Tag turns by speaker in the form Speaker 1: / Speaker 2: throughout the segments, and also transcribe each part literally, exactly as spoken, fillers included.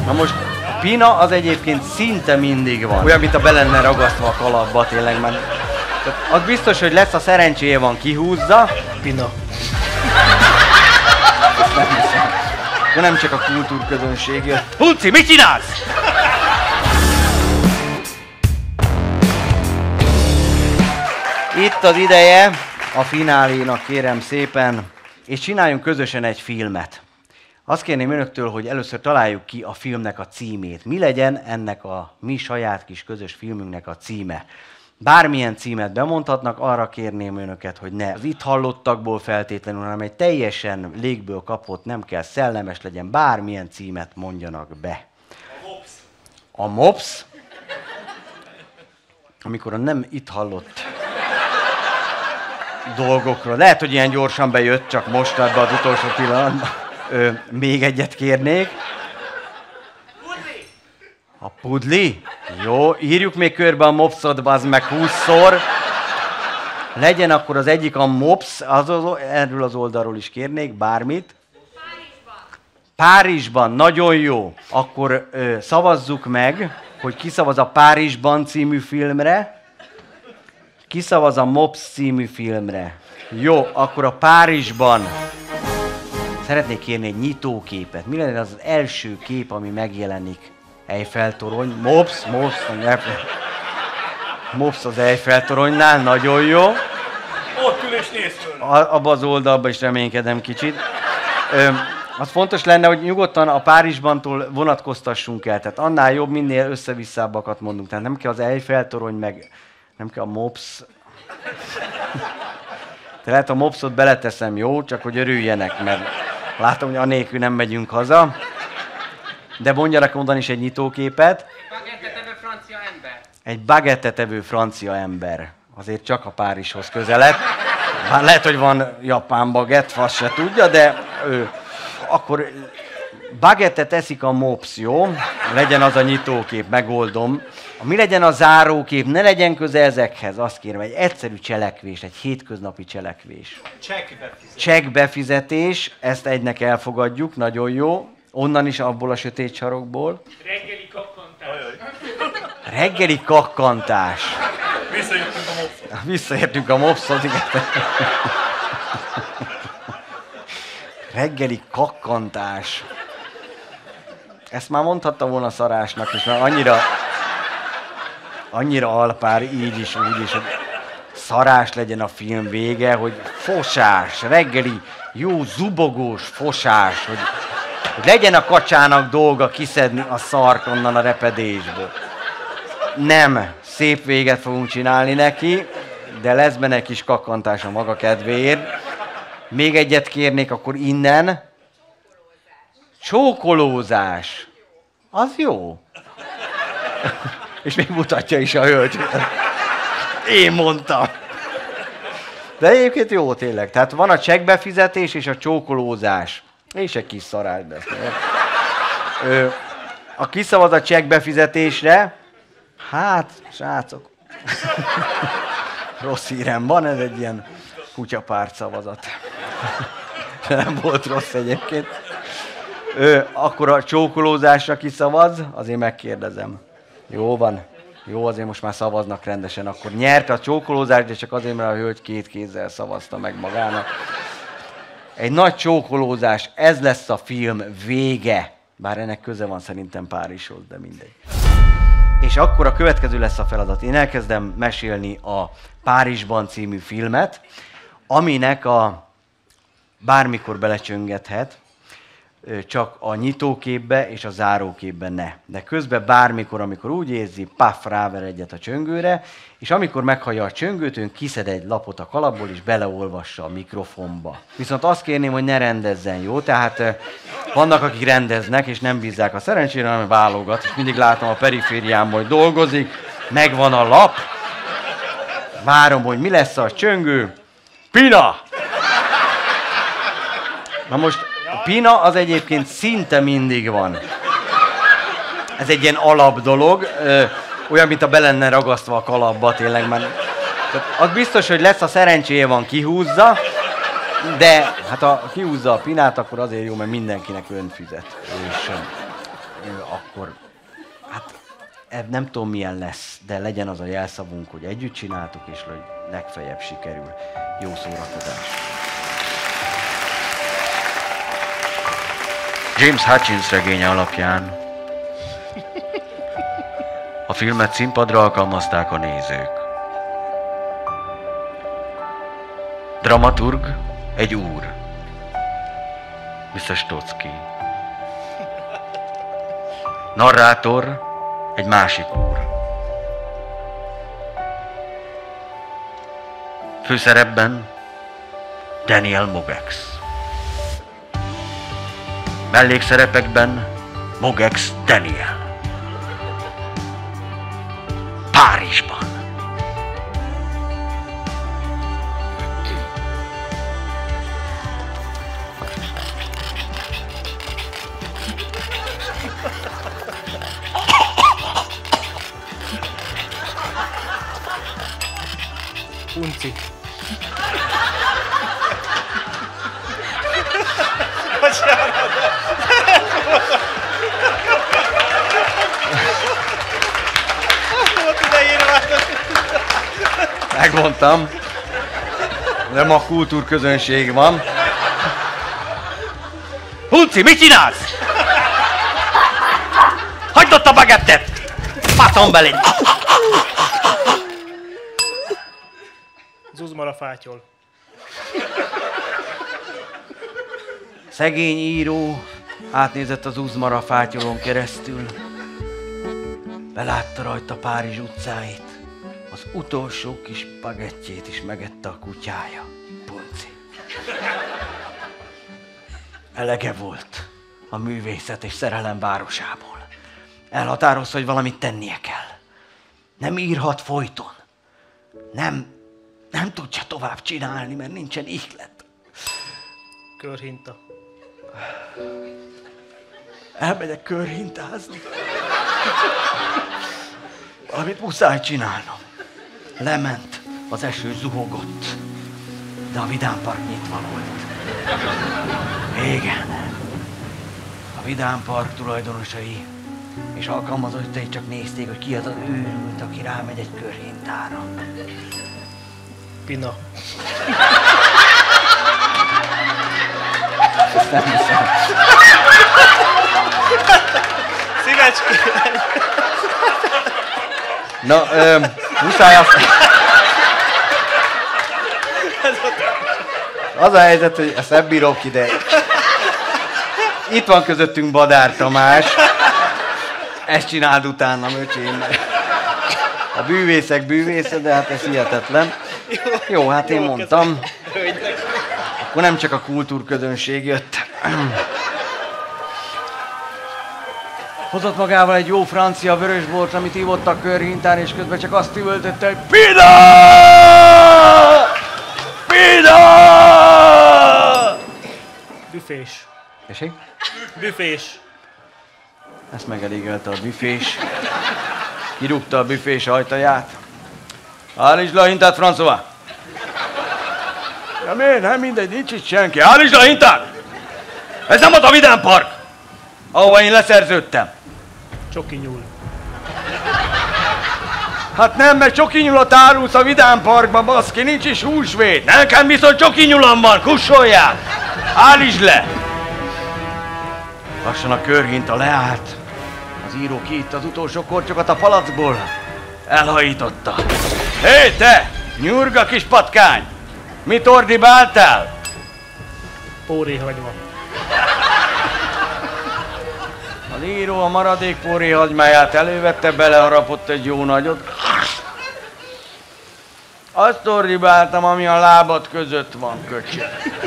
Speaker 1: Na most a pina az egyébként szinte mindig van. Olyan, mint a be lenne ragasztva a kalapba, tényleg már. Tehát az biztos, hogy lesz, a szerencséje van, kihúzza.
Speaker 2: Pina.
Speaker 1: Ezt nem hiszem. De nem csak a kultúrközönség jött. Hunci, mit csinálsz? Itt az ideje a finálénak, kérem szépen, és csináljunk közösen egy filmet. Azt kérném önöktől, hogy először találjuk ki a filmnek a címét. Mi legyen ennek a mi saját kis közös filmünknek a címe? Bármilyen címet bemondhatnak, arra kérném önöket, hogy ne az itt hallottakból feltétlenül, hanem egy teljesen légből kapott, nem kell szellemes legyen, bármilyen címet mondjanak be.
Speaker 2: A mops.
Speaker 1: A mops? Amikor a nem itt hallott dolgokról. Lehet, hogy ilyen gyorsan bejött, csak most ebbe az utolsó pillanatban. Ö, még egyet kérnék.
Speaker 2: Pudli!
Speaker 1: A pudli? Jó, írjuk még körbe a mopszot, bazd meg húszszor. Legyen akkor az egyik a mops, az, az, erről az oldalról is kérnék bármit.
Speaker 3: Párizsban.
Speaker 1: Párizsban, nagyon jó. Akkor ö, szavazzuk meg, hogy ki szavaz a Párizsban című filmre. Ki szavaz a Mops című filmre? Jó, akkor a Párizsban szeretnék kérni egy nyitóképet. Mi lenne az első kép, ami megjelenik? Eiffel torony. Mops, Mops, Mops az Eiffel toronynál, nagyon jó.
Speaker 2: Ott ül és néz föl.
Speaker 1: Abba az oldalba is reménykedem kicsit. Ö, az fontos lenne, hogy nyugodtan a Párizsbantól vonatkoztassunk el. Tehát annál jobb, minél összevisszábbakat mondunk. Tehát nem kell az Eiffel torony, meg nem kell a Mops. De lehet a Mopsot beleteszem, jó? Csak hogy örüljenek, mert látom, hogy anélkül nem megyünk haza. De mondjanak onnan is egy nyitóképet.
Speaker 3: Bagettetevő francia ember.
Speaker 1: Egy bagettetevő francia ember. Azért csak a Párizshoz közelebb. Bár lehet, hogy van japán bagett, azt se tudja, de ő. Akkor bagettet eszik a Mops, jó? Legyen az a nyitókép, megoldom. Mi legyen a zárókép, ne legyen köze ezekhez, azt kérem, egy egyszerű cselekvés, egy hétköznapi cselekvés.
Speaker 2: Csekk befizetés.
Speaker 1: Csekk befizetés, ezt egynek elfogadjuk, nagyon jó. Onnan is, abból a sötét sarokból.
Speaker 2: Reggeli kakkantás.
Speaker 1: Reggeli kakkantás.
Speaker 2: Visszajöttünk a mopshoz.
Speaker 1: Visszaértünk a Mopshoz, igen. Reggeli kakkantás. Ezt már mondhatta volna Szarásnak is, mert annyira, annyira alpár így is, úgy is, hogy Szarás legyen a film vége, hogy fosás, reggeli, jó zubogós fosás, hogy, hogy legyen a kacsának dolga kiszedni a szart onnan a repedésből. Nem, szép véget fogunk csinálni neki, de lesz benne kis kakkantás a maga kedvéért. Még egyet kérnék akkor innen. Csókolózás. Az jó. És még mutatja is a hölgy. Én mondtam. De egyébként jó tényleg. Tehát van a csekkbefizetés és a csókolózás. És egy kis szarás lesz. Ö, a kiszavaz a csekkbefizetésre. Hát, srácok. Rossz hírem van, ez egy ilyen kutyapárt szavazat. Nem volt rossz egyébként. Ö, akkor a csókolózásra kiszavaz, azért megkérdezem. Jó van. Jó, azért most már szavaznak rendesen. Akkor nyert a csókolózás, de csak azért, mert a hölgy két kézzel szavazta meg magának. Egy nagy csókolózás, ez lesz a film vége. Bár ennek köze van szerintem Párizshoz, de mindegy. És akkor a következő lesz a feladat. Én elkezdem mesélni a Párizsban című filmet, aminek a bármikor belecsöngethet, csak a nyitóképbe és a záróképbe ne. De közben bármikor, amikor úgy érzi, paf, ráver egyet a csöngőre, és amikor meghallja a csöngőt, ön kiszed egy lapot a kalapból, és beleolvassa a mikrofonba. Viszont azt kérném, hogy ne rendezzen, jó? Tehát vannak, akik rendeznek, és nem bízzák a szerencsére, hanem válogat, és mindig látom a perifériámban, hogy dolgozik, megvan a lap, várom, hogy mi lesz a csöngő. Pina! Na most a pina az egyébként szinte mindig van. Ez egy ilyen alap dolog, ö, olyan, mint a be lenne ragasztva a kalapba, tényleg már. Tehát az biztos, hogy lesz, a szerencséje van, kihúzza, de hát ha kihúzza a pinát, akkor azért jó, mert mindenkinek ön fizet. És, akkor hát nem tudom milyen lesz, de legyen az a jelszavunk, hogy együtt csináltuk, és hogy legfeljebb sikerül. Jó szórakozás! James Hutchins regénye alapján a filmet színpadra alkalmazták a nézők. Dramaturg egy úr, miszter Stotsky. Narrátor egy másik úr. Főszerepben Daniel Mogex. Mellékszerepekben Mogex Daniel. Párizsban.
Speaker 4: Punci.
Speaker 1: Megmondtam. Nem a kultúrközönség van. Punci, mit csinálsz? Hagyd ott a bagettet! Faszom belé!
Speaker 4: Zuzmar a fátyol.
Speaker 1: Szegény író átnézett az Uzmara fátyolon keresztül. Belátta rajta Párizs utcáit. Az utolsó kis bagettjét is megette a kutyája. Punci. Elege volt a művészet és szerelem városából. Elhatározta, hogy valamit tennie kell. Nem írhat folyton. Nem, nem tudja tovább csinálni, mert nincsen ihlet.
Speaker 4: Körhinta.
Speaker 1: Elmegyek körhintázni. Valamit muszáj csinálnom. Lement, az eső zuhogott, de a Vidám Park nyitva volt. Igen. A Vidám Park tulajdonosai és alkalmazottai csak nézték, hogy ki az az őrült, aki rámegy egy körhintára.
Speaker 4: Pina.
Speaker 1: Ezt nem hiszem.
Speaker 4: Szívecski.
Speaker 1: Na, ö, muszáj azt... Az a helyzet, hogy ezt nem bírok ide. Itt van közöttünk Badár Tamás. Ezt csináld utánam, öcsém. A bűvészek bűvésze, de hát ez hihetetlen. Jó, hát én mondtam. Akkor nem csak a kultúrközönség jött. Hozott magával egy jó francia vörösbort, amit ivott a körhintán, és közben csak azt üvöltötte, hogy Pina! Pina!
Speaker 4: Büfés.
Speaker 1: Tessék?
Speaker 4: Büfés.
Speaker 1: Ezt megelégelte a büfés. Kirúgta a büfés ajtaját. Állítsd le a hintát, François! Ja miért? Nem mindegy, nincs itt senki. Állítsd le a hintát! Ez nem az a Vidám Park, ahova én leszerződtem.
Speaker 4: Csoki nyúl.
Speaker 1: Hát nem, mert csoki nyulat árulsz a Vidám Parkba, baszki, nincs is húsvét. Nekem viszont csoki nyulam van, kussoljál! Állítsd le! Lassan a körhinta leállt. Az író kiitta az utolsó kortyokat a palackból. Elhajította. Hé, te! Nyurga kis patkány! Mit ordibáltál?
Speaker 4: Póréhagyma.
Speaker 1: Az író a maradék póréhagymáját elővette, beleharapott egy jó nagyot. Azt ordibáltam, ami a lábad között van, köcsög.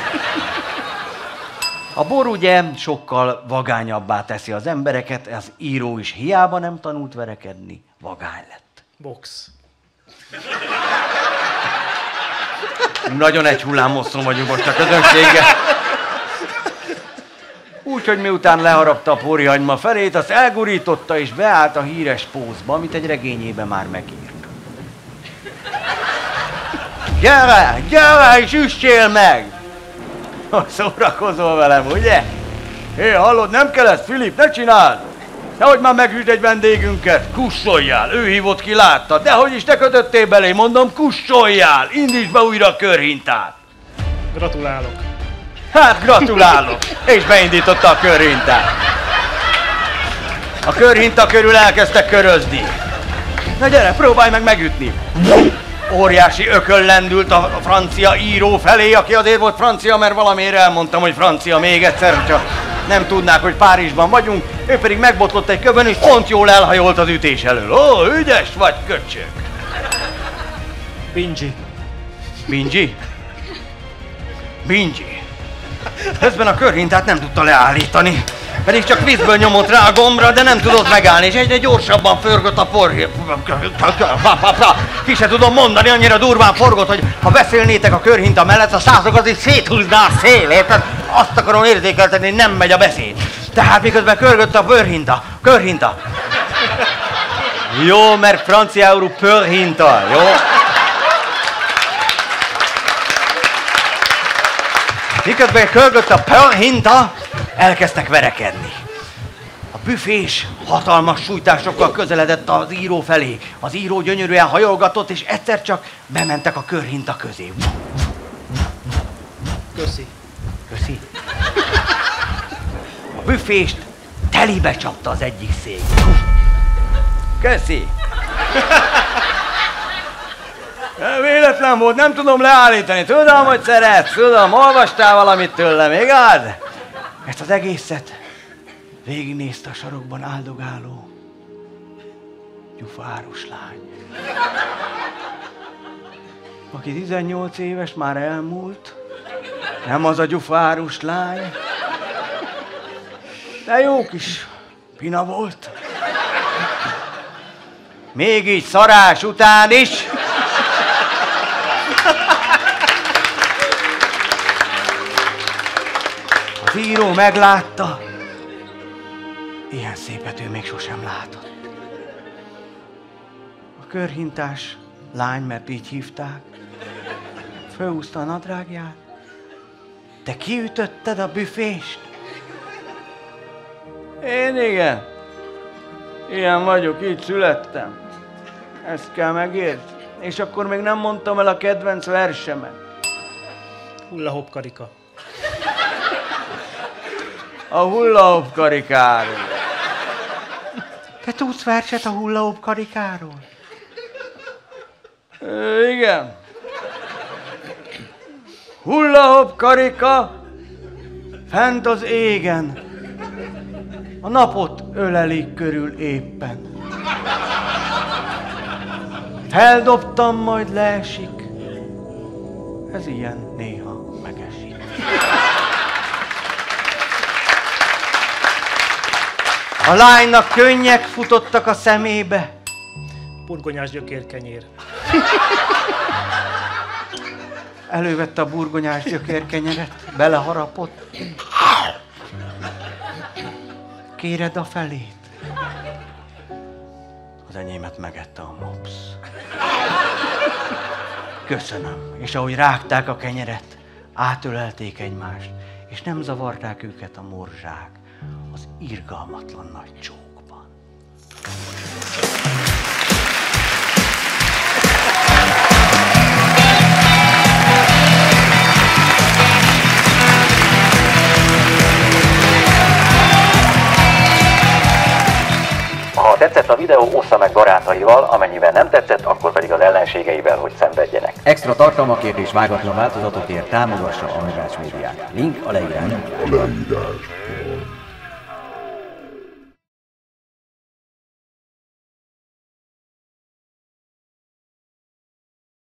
Speaker 1: A bor ugye sokkal vagányabbá teszi az embereket, az író is hiába nem tanult verekedni, vagány lett.
Speaker 4: Box.
Speaker 1: Nagyon egy hullámosszon vagyunk most a közönséggel. Úgyhogy miután leharapta a pórihagyma felét, azt elgurította és beállt a híres pózba, amit egy regényében már megírt. Gyere, gyere és üssél meg! Szórakozol velem, ugye? Hé, hallod, nem kell ezt, Filip, ne csináld! Nehogy már megüsd egy vendégünket! Kussoljál! Ő hívott ki, láttad! Dehogy is te kötöttél belé, mondom, kussoljál! Indítsd be újra a körhintát!
Speaker 4: Gratulálok.
Speaker 1: Hát gratulálok! És beindította a körhintát. A körhinta körül elkezdtek körözni. Na gyere, próbálj meg megütni! Óriási ököl lendült a francia író felé, aki azért volt francia, mert valamiért elmondtam, hogy francia még egyszer, hogyha nem tudnák, hogy Párizsban vagyunk. Ő pedig megbotlott egy kövön, és pont jól elhajolt az ütés elől. Ó, ügyes vagy, köcsög!
Speaker 4: Bingi.
Speaker 1: Bingi? Bingi. Közben a körhintát nem tudta leállítani. Pedig csak vízből nyomott rá a gombra, de nem tudott megállni, és egyre gyorsabban forgott a porhé. Ki se tudom mondani, annyira durván forgott, hogy ha beszélnétek a körhinta mellett, a szászok az is széthúzná a szélét. Azt akarom érzékeltetni, hogy nem megy a beszéd. Tehát miközben körgött a pörhinta, körhinta. Jó, mert franciául pörhinta, jó? Miközben körgött a pörhinta, elkezdtek verekedni. A büfés hatalmas sújtásokkal közeledett az író felé. Az író gyönyörűen hajolgatott, és egyszer csak bementek a körhinta közé.
Speaker 4: Köszi.
Speaker 1: Köszi. A büfést telibe csapta az egyik szék. Köszi. Véletlen volt, nem tudom leállítani. Tudom, hogy szeretsz, tudom, olvastál valamit tőlem, igaz? Ezt az egészet végignézte a sarokban áldogáló gyufárus lány. Aki tizennyolc éves, már elmúlt. Nem az a gyufárus lány. De jó kis pina volt. Még így szarás után is. Az író meglátta. Ilyen szépet ő még sosem látott. A körhintás lány, mert így hívták, fölhúzta a nadrágját. Te kiütötted a büfést? Én igen. Ilyen vagyok, így születtem. Ezt kell megérteni. És akkor még nem mondtam el a kedvenc versemet.
Speaker 4: Hulla-hop karika.
Speaker 1: A hulla-hop karikáról. Te tudsz verset a hulla-hop karikáról? Ö, igen. Hulla-hop karika, fent az égen, a napot ölelik körül éppen. Feldobtam, majd leesik, ez ilyen néha megesik. A lánynak könnyek futottak a szemébe.
Speaker 4: Burgonyás gyökérkenyér.
Speaker 1: Elővette a burgonyás gyökérkenyeret, beleharapott. Kéred a felét. Az enyémet megette a mops. Köszönöm. És ahogy rágták a kenyeret, átölelték egymást, és nem zavarták őket a morzsák az irgalmatlan nagy csókban.
Speaker 5: Ha tetszett a videó, ossza meg barátaival, amennyiben nem tetszett, akkor pedig az ellenségeivel, hogy szenvedjenek.
Speaker 6: Extra tartalmakért és vágatlan változatokért támogassa a Művács Médiát. Link a leírásban.